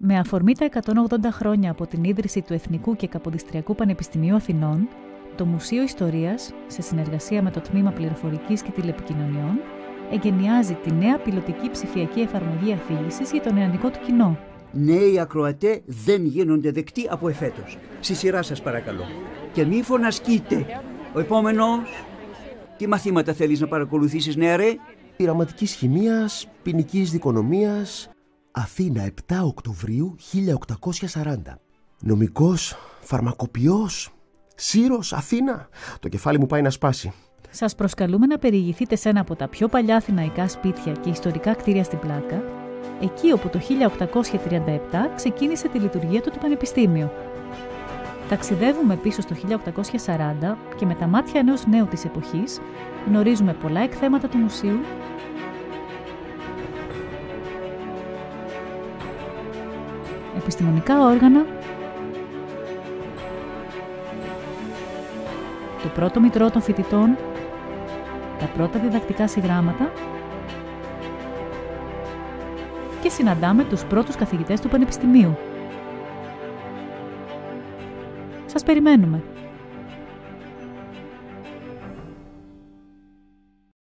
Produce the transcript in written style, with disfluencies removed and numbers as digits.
Με αφορμή τα 180 χρόνια από την ίδρυση του Εθνικού και Καποδιστριακού Πανεπιστημίου Αθηνών, το Μουσείο Ιστορίας, σε συνεργασία με το Τμήμα Πληροφορικής και Τηλεπικοινωνιών, εγκαινιάζει τη νέα πιλωτική ψηφιακή εφαρμογή αφήγησης για το νεανικό του κοινό. Νέοι ακροατέ δεν γίνονται δεκτοί από εφέτος. Στη σειρά σας παρακαλώ. Και μη φωνασκείτε. Ο επόμενος. Τι μαθήματα θέλεις να παρακολουθήσεις, νεαρέ? Πειραματικής χημείας, ποινικής δικονομίας. Αθήνα, 7 Οκτωβρίου 1840. Νομικός, φαρμακοποιός, Σύρος, Αθήνα. Το κεφάλι μου πάει να σπάσει. Σας προσκαλούμε να περιηγηθείτε σε ένα από τα πιο παλιά αθηναϊκά σπίτια και ιστορικά κτίρια στην Πλάκα, εκεί όπου το 1837 ξεκίνησε τη λειτουργία του το Πανεπιστήμιο. Ταξιδεύουμε πίσω στο 1840 και με τα μάτια ενός νέου της εποχής γνωρίζουμε πολλά εκθέματα του μουσείου, επιστημονικά όργανα, το πρώτο μητρό των φοιτητών, τα πρώτα διδακτικά συγγράμματα και συναντάμε τους πρώτους καθηγητές του Πανεπιστημίου. Σας περιμένουμε!